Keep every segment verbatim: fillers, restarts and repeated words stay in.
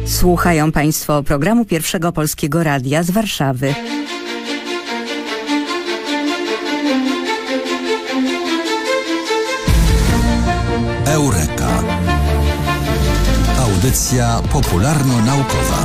Słuchają Państwo programu Pierwszego Polskiego Radia z Warszawy. Eureka. Audycja popularno-naukowa.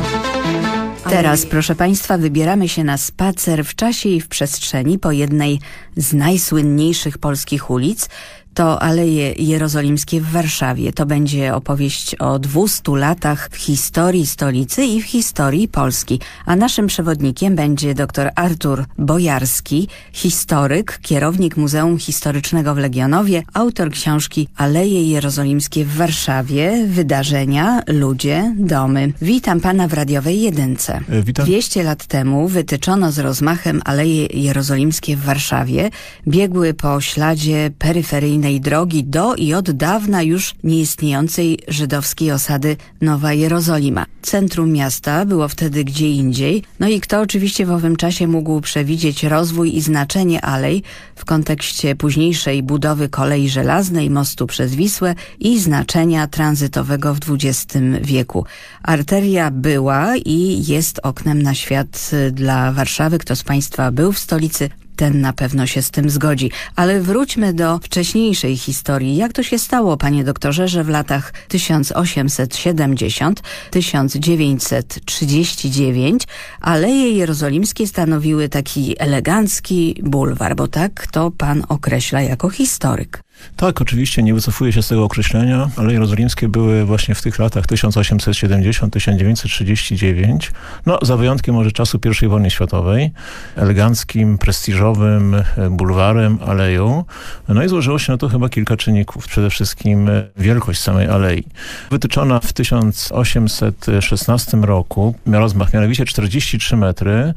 Teraz, proszę Państwa, wybieramy się na spacer w czasie i w przestrzeni po jednej z najsłynniejszych polskich ulic. To Aleje Jerozolimskie w Warszawie. To będzie opowieść o dwustu latach w historii stolicy i w historii Polski. A naszym przewodnikiem będzie dr Artur Bojarski, historyk, kierownik Muzeum Historycznego w Legionowie, autor książki Aleje Jerozolimskie w Warszawie, wydarzenia, ludzie, domy. Witam pana w radiowej jedynce. Witam. dwieście lat temu wytyczono z rozmachem Aleje Jerozolimskie w Warszawie. Biegły po śladzie peryferyjnej drogi do i od dawna już nieistniejącej żydowskiej osady Nowa Jerozolima. Centrum miasta było wtedy gdzie indziej, no i kto oczywiście w owym czasie mógł przewidzieć rozwój i znaczenie alej w kontekście późniejszej budowy kolei żelaznej, mostu przez Wisłę i znaczenia tranzytowego w dwudziestym wieku. Arteria była i jest oknem na świat dla Warszawy. Kto z Państwa był w stolicy, ten na pewno się z tym zgodzi. Ale wróćmy do wcześniejszej historii. Jak to się stało, panie doktorze, że w latach tysiąc osiemset siedemdziesiąt do tysiąc dziewięćset trzydzieści dziewięć Aleje Jerozolimskie stanowiły taki elegancki bulwar, bo tak to pan określa jako historyk. Tak, oczywiście nie wycofuję się z tego określenia, ale jerozolimskie były właśnie w tych latach tysiąc osiemset siedemdziesiąt do tysiąc dziewięćset trzydzieści dziewięć. No, za wyjątkiem może czasu pierwszej wojny światowej, eleganckim, prestiżowym bulwarem, aleją. No i złożyło się na to chyba kilka czynników. Przede wszystkim wielkość samej alei. Wytyczona w tysiąc osiemset szesnastym roku, miała rozmach mianowicie czterdzieści trzy metry,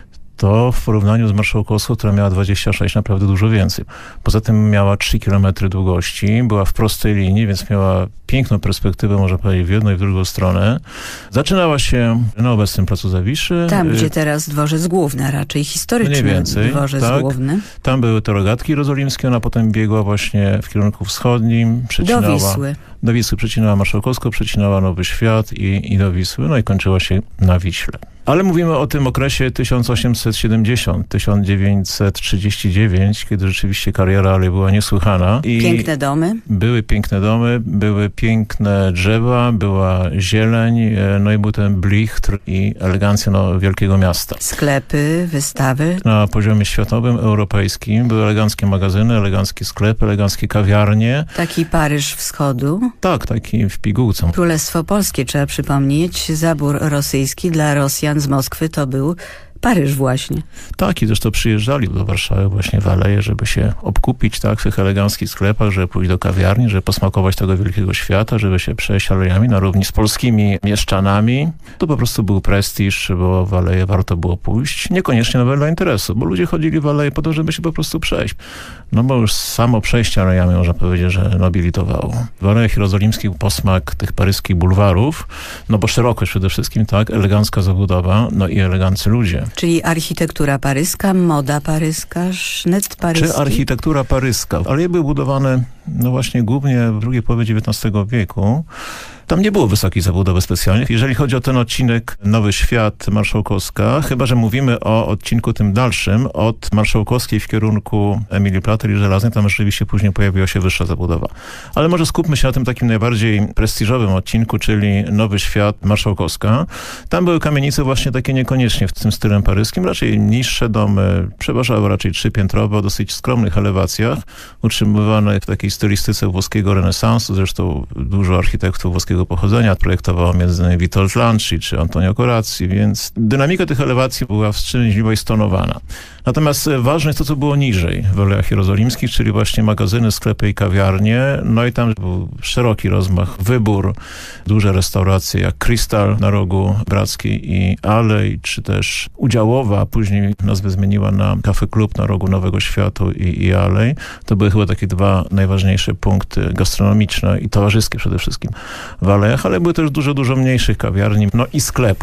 to w porównaniu z Marszałkowską, która miała dwadzieścia sześć, naprawdę dużo więcej. Poza tym miała trzy kilometry długości, była w prostej linii, więc miała piękną perspektywę, można powiedzieć, w jedną i w drugą stronę. Zaczynała się na obecnym placu Zawiszy. Tam, gdzie teraz dworzec główny, a raczej historyczny mniej więcej, dworzec tak. główny. Tam były te rogatki jerozolimskie, ona potem biegła właśnie w kierunku wschodnim. Do Wisły. Do Wisły przecinała Marszałkowską, przecinała Nowy Świat i, i do Wisły, no i kończyła się na Wiśle. Ale mówimy o tym okresie tysiąc osiemset siedemdziesiąt do tysiąc dziewięćset trzydzieści dziewięć, kiedy rzeczywiście kariera alei była niesłychana. I piękne domy. Były piękne domy, były piękne drzewa, była zieleń, no i był ten blichtr i elegancja no, wielkiego miasta. Sklepy, wystawy. Na poziomie światowym, europejskim były eleganckie magazyny, eleganckie sklepy, eleganckie kawiarnie. Taki Paryż wschodu. Tak, taki w pigułce. Królestwo Polskie, trzeba przypomnieć, zabór rosyjski dla Rosjan z Moskwy to był Paryż właśnie. Tak, i zresztą przyjeżdżali do Warszawy właśnie w Aleje, żeby się obkupić tak, w tych eleganckich sklepach, żeby pójść do kawiarni, żeby posmakować tego wielkiego świata, żeby się przejść alejami na równi z polskimi mieszczanami. To po prostu był prestiż, bo w Aleje warto było pójść. Niekoniecznie nawet dla interesu, bo ludzie chodzili w Aleje po to, żeby się po prostu przejść. No bo już samo przejście alejami, można powiedzieć, że nobilitowało. W Alejach Jerozolimskich posmak tych paryskich bulwarów, no bo szerokość przede wszystkim, tak, elegancka zabudowa, no i eleganccy ludzie. Czyli architektura paryska, moda paryska, sznyt paryski. Czy architektura paryska. Aleje były budowane no właśnie głównie w drugiej połowie dziewiętnastego wieku. Tam nie było wysokiej zabudowy specjalnych. Jeżeli chodzi o ten odcinek Nowy Świat, Marszałkowska, chyba że mówimy o odcinku tym dalszym, od Marszałkowskiej w kierunku Emilii Plater i Żelaznej, tam rzeczywiście później pojawiła się wyższa zabudowa. Ale może skupmy się na tym takim najbardziej prestiżowym odcinku, czyli Nowy Świat, Marszałkowska. Tam były kamienice właśnie takie niekoniecznie w tym stylem paryskim, raczej niższe domy, przeważały raczej trzypiętrowe, o dosyć skromnych elewacjach, utrzymywane w takiej stylistyce włoskiego renesansu, zresztą dużo architektów włoskiego pochodzenia projektował między innymi Witold Lanci czy Antonio Corazzi, więc dynamika tych elewacji była wstrzemięźliwa i stonowana. Natomiast ważne jest to, co było niżej w Alejach Jerozolimskich, czyli właśnie magazyny, sklepy i kawiarnie. No i tam był szeroki rozmach, wybór, duże restauracje jak Krystal na rogu Brackiej i Alej, czy też Udziałowa, później nazwę zmieniła na Cafe Club na rogu Nowego Światu i, i Alej. To były chyba takie dwa najważniejsze punkty gastronomiczne i towarzyskie przede wszystkim w Alejach, ale były też dużo, dużo mniejszych kawiarni, no i sklepów.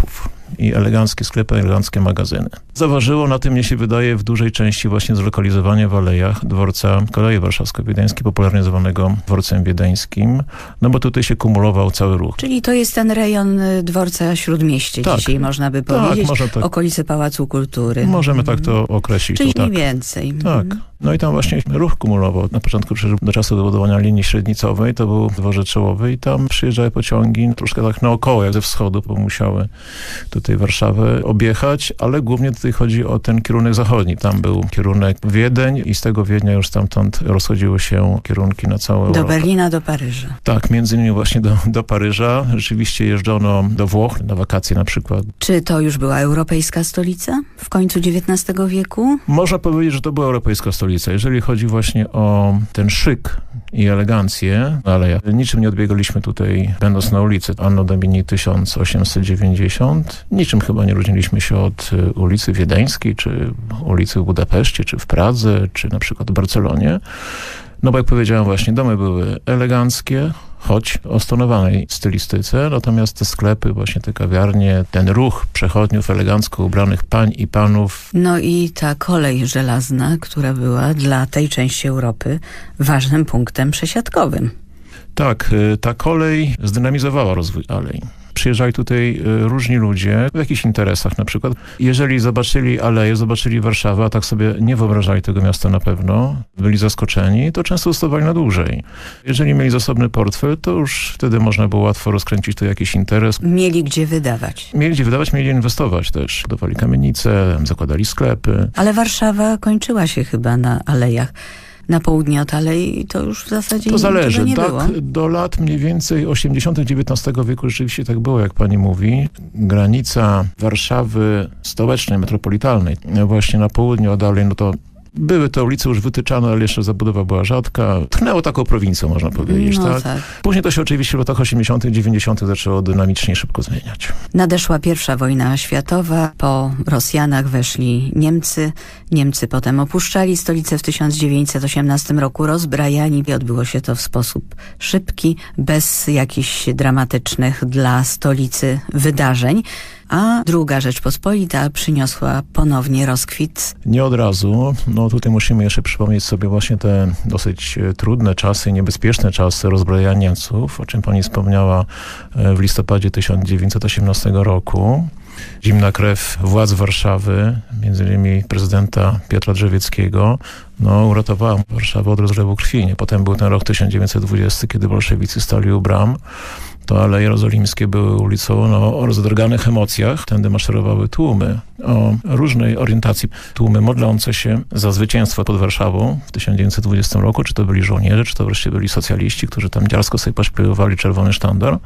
i eleganckie sklepy, eleganckie magazyny. Zaważyło na tym, mnie się wydaje, w dużej części właśnie zlokalizowanie w alejach dworca Kolei Warszawsko-Wiedeńskiej, popularnie zwanego dworcem wiedeńskim, no bo tutaj się kumulował cały ruch. Czyli to jest ten rejon dworca Śródmieście, tak. Dzisiaj można by powiedzieć, tak, można tak. Okolice Pałacu Kultury. Możemy tak to określić. Czyli to, mniej tak. więcej. Tak. No i tam właśnie ruch kumulował. Na początku do czasu wybudowania linii średnicowej to był dworzec czołowy i tam przyjeżdżały pociągi troszkę tak naokoło, jak ze wschodu, bo musiały tutaj Warszawę objechać, ale głównie tutaj chodzi o ten kierunek zachodni. Tam był kierunek Wiedeń i z tego Wiednia już stamtąd rozchodziły się kierunki na całą Europę. Do Berlina, do Paryża. Tak, między innymi właśnie do, do Paryża. Rzeczywiście jeżdżono do Włoch, na wakacje na przykład. Czy to już była europejska stolica w końcu dziewiętnastego wieku? Można powiedzieć, że to była europejska stolica. Jeżeli chodzi właśnie o ten szyk i elegancję, ale niczym nie odbiegaliśmy tutaj, będąc na ulicy Anno Domini tysiąc osiemset dziewięćdziesiąt. Niczym chyba nie różniliśmy się od ulicy Wiedeńskiej, czy ulicy w Budapeszcie, czy w Pradze, czy na przykład w Barcelonie. No bo jak powiedziałem właśnie, domy były eleganckie, choć o stonowanej stylistyce, natomiast te sklepy, właśnie te kawiarnie, ten ruch przechodniów elegancko ubranych pań i panów. No i ta kolej żelazna, która była dla tej części Europy ważnym punktem przesiadkowym. Tak, ta kolej zdynamizowała rozwój alei. Przyjeżdżali tutaj różni ludzie w jakichś interesach na przykład. Jeżeli zobaczyli aleję, zobaczyli Warszawę, a tak sobie nie wyobrażali tego miasta na pewno, byli zaskoczeni, to często zostawali na dłużej. Jeżeli mieli zasobny portfel, to już wtedy można było łatwo rozkręcić to jakiś interes. Mieli gdzie wydawać. Mieli gdzie wydawać, mieli inwestować też. Budowali kamienice, zakładali sklepy. Ale Warszawa kończyła się chyba na alejach. Na południe od alei to już w zasadzie to zależy, nie tak, było. Do lat mniej więcej osiemdziesiątych dziewiętnastego wieku rzeczywiście tak było, jak pani mówi. Granica Warszawy stołecznej, metropolitalnej, właśnie na południu od alei, no to były te ulice już wytyczane, ale jeszcze zabudowa była rzadka. Tchnęło taką prowincją, można powiedzieć. No, tak? tak. Później to się oczywiście w latach osiemdziesiątych, dziewięćdziesiątych zaczęło dynamicznie szybko zmieniać. Nadeszła pierwsza wojna światowa. Po Rosjanach weszli Niemcy. Niemcy potem opuszczali stolicę w tysiąc dziewięćset osiemnastym roku, rozbrajani. I odbyło się to w sposób szybki, bez jakichś dramatycznych dla stolicy wydarzeń. A druga Rzeczpospolita przyniosła ponownie rozkwit. Nie od razu. No tutaj musimy jeszcze przypomnieć sobie właśnie te dosyć trudne czasy, niebezpieczne czasy rozbrajania Niemców, o czym pani wspomniała w listopadzie tysiąc dziewięćset osiemnastego roku. Zimna krew władz Warszawy, między innymi prezydenta Piotra Drzewieckiego, no, uratowała Warszawę od rozlewu krwi. Nie? Potem był ten rok tysiąc dziewięćset dwudziesty, kiedy bolszewicy stali u bram. To Aleje Jerozolimskie były ulicą no, o rozdrganych emocjach. Tędy maszerowały tłumy o różnej orientacji. Tłumy modlące się za zwycięstwo pod Warszawą w tysiąc dziewięćset dwudziestym roku. Czy to byli żołnierze, czy to wreszcie byli socjaliści, którzy tam dziarsko sobie pośpiewali czerwony sztandar.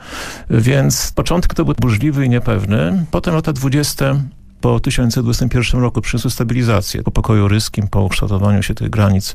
Więc początek to był burzliwy i niepewny. Potem lata dwudzieste po tysiąc dziewięćset dwudziestym pierwszym roku przyniosły stabilizację. Po pokoju ryskim, po ukształtowaniu się tych granic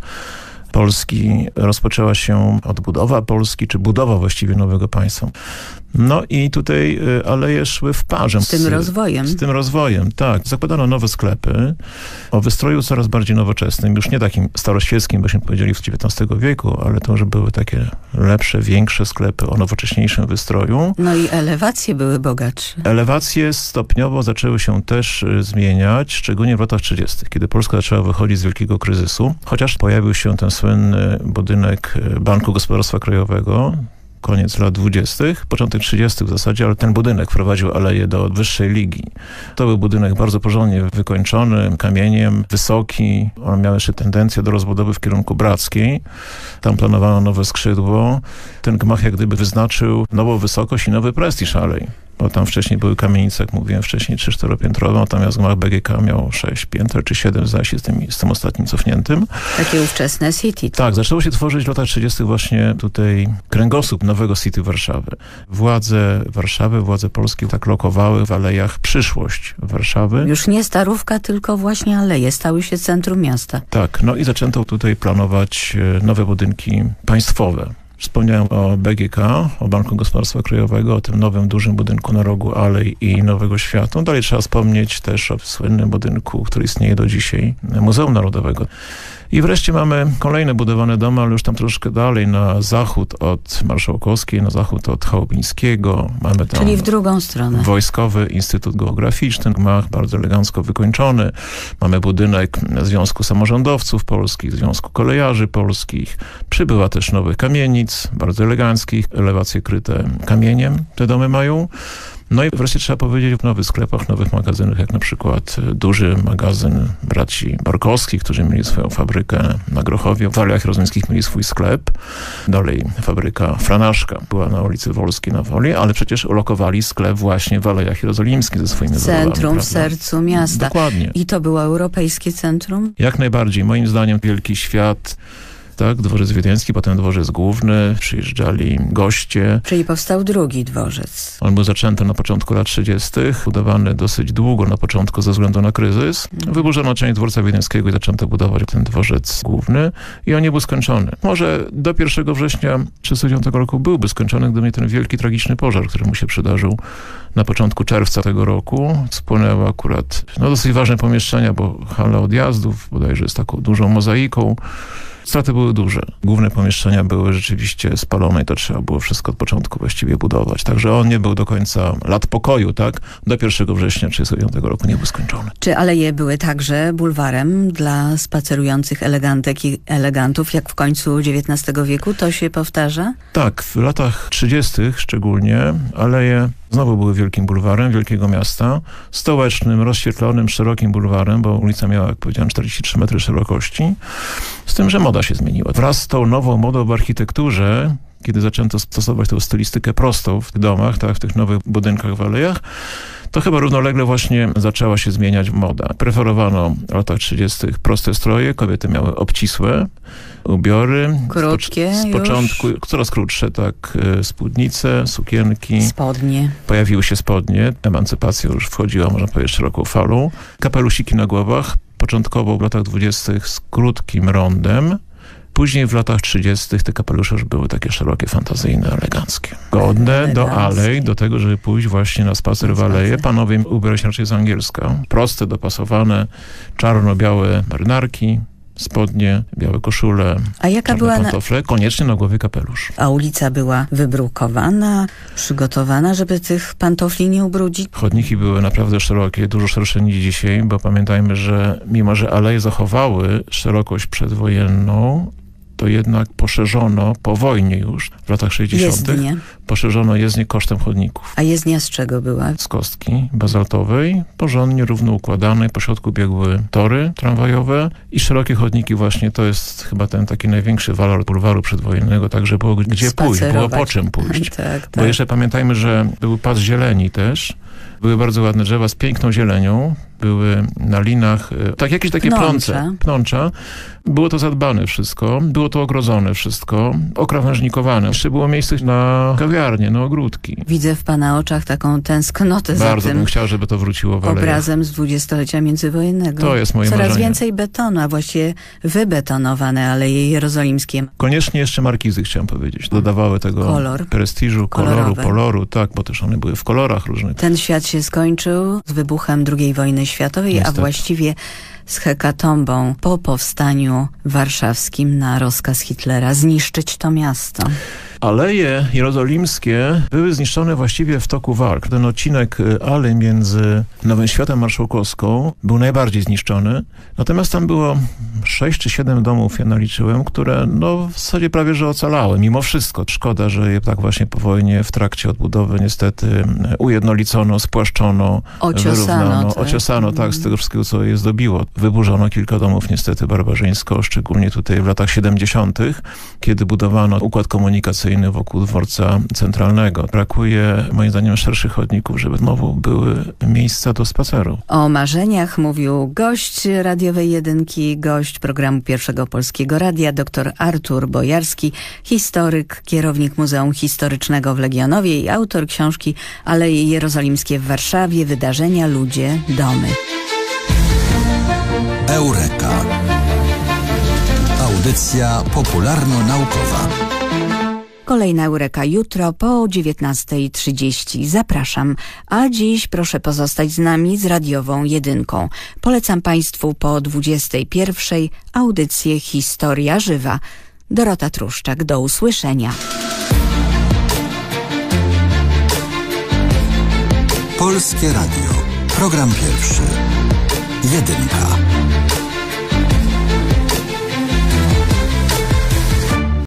Polski rozpoczęła się odbudowa Polski, czy budowa właściwie nowego państwa. No i tutaj aleje szły w parze. Z tym z, rozwojem. Z tym rozwojem, tak. Zakładano nowe sklepy o wystroju coraz bardziej nowoczesnym, już nie takim staroświeckim, byśmy powiedzieli w dziewiętnastego wieku, ale to już były takie lepsze, większe sklepy o nowocześniejszym wystroju. No i elewacje były bogatsze. Elewacje stopniowo zaczęły się też zmieniać, szczególnie w latach trzydziestych, kiedy Polska zaczęła wychodzić z wielkiego kryzysu, chociaż pojawił się ten słynny budynek Banku Gospodarstwa Krajowego, koniec lat dwudziestych, początek trzydziestych w zasadzie, ale ten budynek wprowadził aleję do wyższej ligi. To był budynek bardzo porządnie wykończony, kamieniem, wysoki. On miał jeszcze tendencję do rozbudowy w kierunku Brackiej. Tam planowano nowe skrzydło. Ten gmach jak gdyby wyznaczył nową wysokość i nowy prestiż alei. Bo tam wcześniej były kamienice, jak mówiłem wcześniej, trzy czteropiętrowe, natomiast gmach B G K miał sześć pięter czy siedem, zdaje się, z tym, z tym ostatnim cofniętym. Takie ówczesne city. Tak, zaczęło się tworzyć w latach trzydziestych właśnie tutaj kręgosłup nowego city Warszawy. Władze Warszawy, władze polskie tak lokowały w alejach przyszłość Warszawy. Już nie Starówka, tylko właśnie aleje stały się centrum miasta. Tak, no i zaczęto tutaj planować nowe budynki państwowe. Wspomniałem o B G K, o Banku Gospodarstwa Krajowego, o tym nowym, dużym budynku na rogu Alei i Nowego Światu. Dalej trzeba wspomnieć też o słynnym budynku, który istnieje do dzisiaj, Muzeum Narodowego. I wreszcie mamy kolejne budowane domy, ale już tam troszkę dalej, na zachód od Marszałkowskiej, na zachód od Chałubińskiego. Mamy tam Czyli w drugą stronę. Wojskowy Instytut Geograficzny, gmach bardzo elegancko wykończony. Mamy budynek Związku Samorządowców Polskich, Związku Kolejarzy Polskich. Przybyła też nowych kamienic, bardzo eleganckich, elewacje kryte kamieniem te domy mają. No i wreszcie trzeba powiedzieć o nowych sklepach, nowych magazynach, jak na przykład duży magazyn braci Borkowskich, którzy mieli swoją fabrykę na Grochowie. W Alejach Jerozolimskich mieli swój sklep. Dalej fabryka Franaszka była na ulicy Wolskiej na Woli, ale przecież ulokowali sklep właśnie w Alejach Jerozolimskich ze swoimi wyrobami. Centrum w sercu miasta. Dokładnie. I to było europejskie centrum? Jak najbardziej. Moim zdaniem wielki świat. Tak, dworzec wiedeński, potem dworzec główny, przyjeżdżali goście. Czyli powstał drugi dworzec. On był zaczęty na początku lat trzydziestych, budowany dosyć długo na początku ze względu na kryzys. Wyburzono część dworca wiedeńskiego i zaczęto budować ten dworzec główny i on nie był skończony. Może do pierwszego września tysiąc trzysta dziewiątego roku byłby skończony, gdyby nie ten wielki, tragiczny pożar, który mu się przydarzył na początku czerwca tego roku. Spłonęły akurat no, dosyć ważne pomieszczenia, bo hala odjazdów bodajże z taką dużą mozaiką. Straty były duże. Główne pomieszczenia były rzeczywiście spalone i to trzeba było wszystko od początku właściwie budować. Także on nie był do końca lat pokoju, tak? Do pierwszego września tysiąc trzysta dziewiątego roku nie był skończony. Czy aleje były także bulwarem dla spacerujących elegantek i elegantów, jak w końcu dziewiętnastego wieku? To się powtarza? Tak, w latach trzydziestych szczególnie aleje znowu były wielkim bulwarem wielkiego miasta, stołecznym, rozświetlonym, szerokim bulwarem, bo ulica miała, jak powiedziałem, czterdzieści trzy metry szerokości. Z tym, że moda się zmieniła. Wraz z tą nową modą w architekturze, kiedy zaczęto stosować tę stylistykę prostą w tych domach, tak, w tych nowych budynkach w alejach, to chyba równolegle właśnie zaczęła się zmieniać moda. Preferowano w latach trzydziestych proste stroje, kobiety miały obcisłe ubiory. Krótkie Z, po, z początku, już. coraz krótsze, tak, spódnice, sukienki. Spodnie. Pojawiły się spodnie, emancypacja już wchodziła, można powiedzieć, szeroką falą. Kapelusiki na głowach, początkowo w latach dwudziestych z krótkim rondem. Później w latach trzydziestych te kapelusze już były takie szerokie, fantazyjne, eleganckie. Godne do alej, do tego, żeby pójść właśnie na spacer w aleje. Panowie ubierali się raczej z angielska. Proste, dopasowane, czarno-białe marynarki, spodnie, białe koszule, A jaka czarne była pantofle, na... koniecznie na głowie kapelusz. A ulica była wybrukowana, przygotowana, żeby tych pantofli nie ubrudzić? Chodniki były naprawdę szerokie, dużo szersze niż dzisiaj, bo pamiętajmy, że mimo, że aleje zachowały szerokość przedwojenną, to jednak poszerzono po wojnie już, w latach sześćdziesiątych. Jezdnie. Poszerzono jezdnię kosztem chodników. A jezdnia z czego była? Z kostki bazaltowej, porządnie, równo układanej. Po środku biegły tory tramwajowe i szerokie chodniki właśnie. To jest chyba ten taki największy walor bulwaru przedwojennego, tak, że było gdzie pójść, było po czym pójść. tak, tak. Bo jeszcze pamiętajmy, że był pas zieleni też. Były bardzo ładne drzewa z piękną zielenią. Były na linach, tak jakieś takie Pnącza. plące, pnącza. Było to zadbane wszystko, było to ogrodzone wszystko, okrawężnikowane. Jeszcze było miejsce na kawiarnię, na ogródki. Widzę w pana oczach taką tęsknotę Bardzo za tym bym chciał, żeby to wróciło w alejach. obrazem z dwudziestolecia międzywojennego. To jest moje Coraz marzenie. więcej betonu, a właściwie wybetonowane Aleje Jerozolimskie. Koniecznie jeszcze markizy, chciałem powiedzieć. Dodawały tego Kolor. prestiżu, koloru, Kolorowe. poloru, tak, bo też one były w kolorach różnych. Ten świat się skończył z wybuchem drugiej wojny światowej, Niestety. a właściwie z hekatombą po powstaniu warszawskim na rozkaz Hitlera zniszczyć to miasto. Aleje jerozolimskie były zniszczone właściwie w toku walk. Ten odcinek alei między Nowym Światem Marszałkowską był najbardziej zniszczony. Natomiast tam było sześć czy siedem domów, ja naliczyłem, które no w zasadzie prawie że ocalały. Mimo wszystko. Szkoda, że je tak właśnie po wojnie w trakcie odbudowy niestety ujednolicono, spłaszczono, Ociosano. wyrównano. Tak. Ociosano, tak, z tego wszystkiego, co je zdobiło. Wyburzono kilka domów niestety barbarzyńsko, szczególnie tutaj w latach siedemdziesiątych, kiedy budowano układ komunikacyjny wokół dworca centralnego. Brakuje, moim zdaniem, szerszych chodników, żeby znowu były miejsca do spaceru. O marzeniach mówił gość radiowej jedynki, gość programu Pierwszego Polskiego Radia, dr Artur Bojarski, historyk, kierownik Muzeum Historycznego w Legionowie i autor książki Aleje Jerozolimskie w Warszawie, wydarzenia, ludzie, domy. Eureka. Audycja popularno-naukowa. Kolejna Eureka jutro po dziewiętnastej trzydzieści. Zapraszam. A dziś proszę pozostać z nami z radiową jedynką. Polecam Państwu po dwudziestej pierwszej audycję Historia Żywa. Dorota Truszczak, do usłyszenia. Polskie Radio. Program pierwszy. Jedynka.